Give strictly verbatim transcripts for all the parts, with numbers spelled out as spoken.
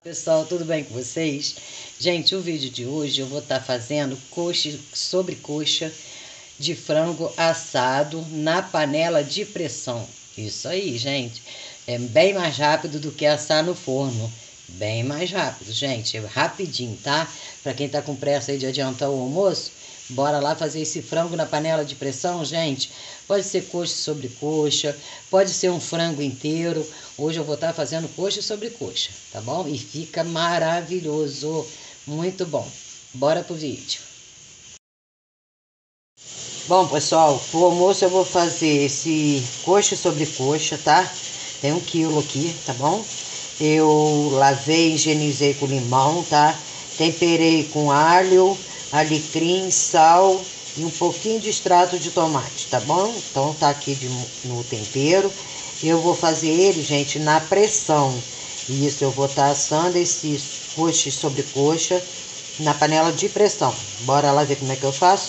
Pessoal, tudo bem com vocês? Gente, o vídeo de hoje eu vou estar fazendo coxa sobre coxa de frango assado na panela de pressão. Isso aí, gente. É bem mais rápido do que assar no forno. Bem mais rápido, gente. É rapidinho, tá? Para quem tá com pressa aí de adiantar o almoço, bora lá fazer esse frango na panela de pressão, gente. Pode ser coxa sobre coxa, pode ser um frango inteiro. Hoje eu vou estar fazendo coxa sobre coxa, tá bom? E fica maravilhoso, muito bom. Bora pro vídeo. Bom, pessoal, pro almoço eu vou fazer esse coxa sobre coxa, tá? Tem um quilo aqui, tá bom? Eu lavei, higienizei com limão, tá? Temperei com alho, alecrim, sal e um pouquinho de extrato de tomate, tá bom? Então tá aqui de, no tempero. Eu vou fazer ele, gente, na pressão. Isso, eu vou estar assando esses coxas sobre coxa na panela de pressão. Bora lá ver como é que eu faço?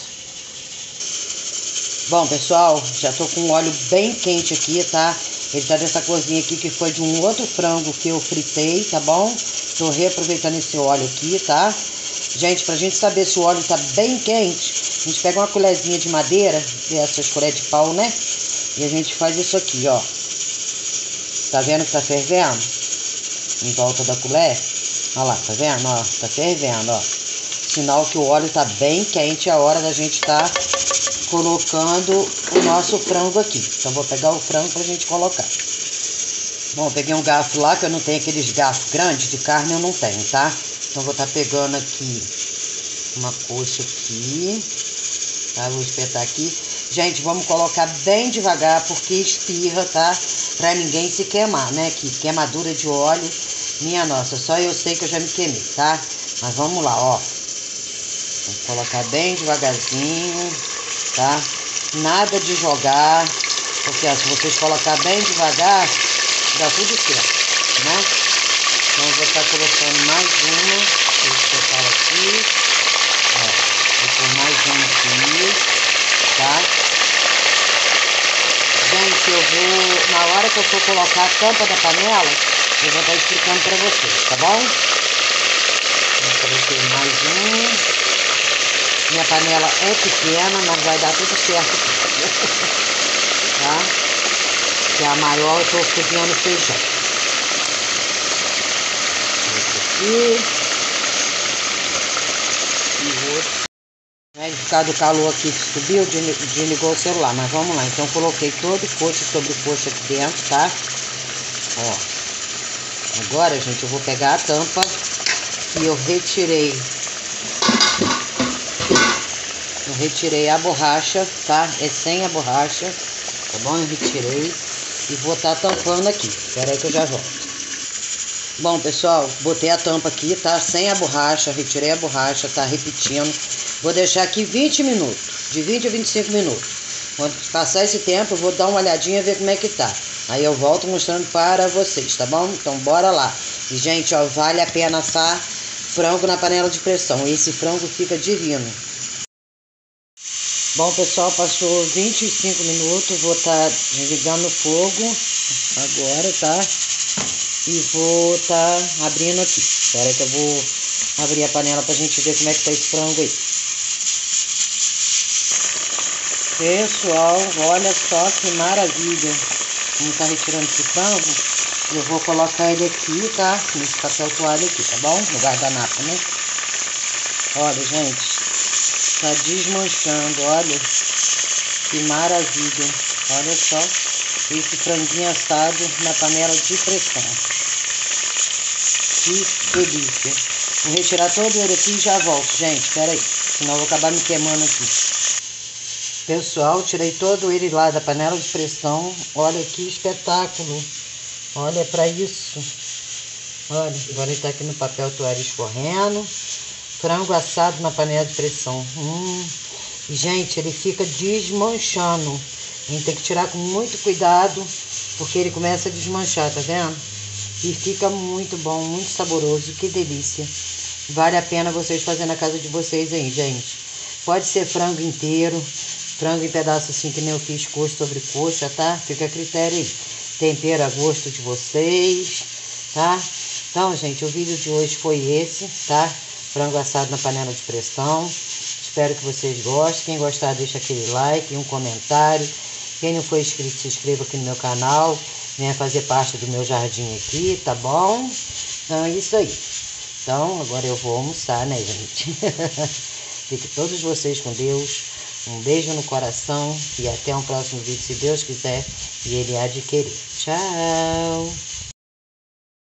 Bom, pessoal, já tô com o óleo bem quente aqui, tá? Ele tá dessa corzinha aqui que foi de um outro frango que eu fritei, tá bom? Tô reaproveitando esse óleo aqui, tá? Gente, pra gente saber se o óleo tá bem quente, a gente pega uma colherzinha de madeira, essas colheres de pau, né? E a gente faz isso aqui, ó. Tá vendo que tá fervendo? Em volta da colher. Olha lá, tá vendo? Ó, tá fervendo, ó. Sinal que o óleo tá bem quente, é a hora da gente tá colocando o nosso frango aqui. Então vou pegar o frango pra gente colocar. Bom, eu peguei um garfo lá, que eu não tenho aqueles garfos grandes de carne, eu não tenho, tá? Então vou estar pegando aqui uma coxa aqui, tá? Vou espetar aqui. Gente, vamos colocar bem devagar, porque espirra, tá? Pra ninguém se queimar, né? Que queimadura de óleo, minha nossa, só eu sei que eu já me queimei, tá? Mas vamos lá, ó. Vou colocar bem devagarzinho, tá? Nada de jogar, porque ó, se vocês colocar bem devagar, dá tudo certo, né? Então eu vou estar colocando mais uma, deixa eu colocar aqui, ó, vou pôr mais uma aqui, tá? Gente, eu vou, na hora que eu for colocar a tampa da panela, eu vou estar explicando pra vocês, tá bom? Eu coloquei mais um. Minha panela é pequena, mas vai dar tudo certo aqui. Tá? Que a maior eu tô cozinhando feijão. Esse aqui. E outro. Aí, por causa do calor aqui que subiu, desligou o celular. Mas vamos lá. Então, coloquei todo coxa sobre coxa aqui dentro, tá? Ó. Agora, gente, eu vou pegar a tampa que eu retirei. Eu retirei a borracha, tá? É sem a borracha, tá bom? Eu retirei e vou estar tampando aqui. Espera aí que eu já volto. Bom, pessoal, botei a tampa aqui, tá? Sem a borracha, retirei a borracha, tá? Repetindo. Vou deixar aqui vinte minutos, de vinte a vinte e cinco minutos. Quando passar esse tempo, eu vou dar uma olhadinha e ver como é que tá. Aí eu volto mostrando para vocês, tá bom? Então, bora lá. E, gente, ó, vale a pena assar frango na panela de pressão. Esse frango fica divino. Bom, pessoal, passou vinte e cinco minutos, vou estar desligando o fogo agora, tá? E vou estar abrindo aqui. Espera que eu vou abrir a panela pra gente ver como é que tá esse frango aí. Pessoal, olha só que maravilha. Como tá retirando esse frango, eu vou colocar ele aqui, tá? Nesse papel toalha aqui, tá bom? No guardanapo, né? Olha, gente. Tá desmanchando, olha que maravilha, olha só esse franguinho assado na panela de pressão, que delícia. Vou retirar todo ele aqui e já volto, gente, espera aí, senão eu vou acabar me queimando aqui. Pessoal, tirei todo ele lá da panela de pressão, olha que espetáculo, olha pra isso, olha, agora ele tá aqui no papel toalha escorrendo. Frango assado na panela de pressão. Hum. Gente, ele fica desmanchando. A gente tem que tirar com muito cuidado, porque ele começa a desmanchar, tá vendo? E fica muito bom, muito saboroso. Que delícia. Vale a pena vocês fazerem na casa de vocês aí, gente. Pode ser frango inteiro, frango em pedaço assim que nem eu fiz, coxa sobre coxa, tá? Fica a critério aí. Tempero a gosto de vocês, tá? Então, gente, o vídeo de hoje foi esse, tá? Frango assado na panela de pressão. Espero que vocês gostem. Quem gostar, deixa aquele like, um comentário. Quem não for inscrito, se inscreva aqui no meu canal. Venha fazer parte do meu jardim aqui, tá bom? Então é isso aí. Então, agora eu vou almoçar, né, gente? Fiquem todos vocês com Deus. Um beijo no coração e até um próximo vídeo, se Deus quiser e Ele há de querer. Tchau!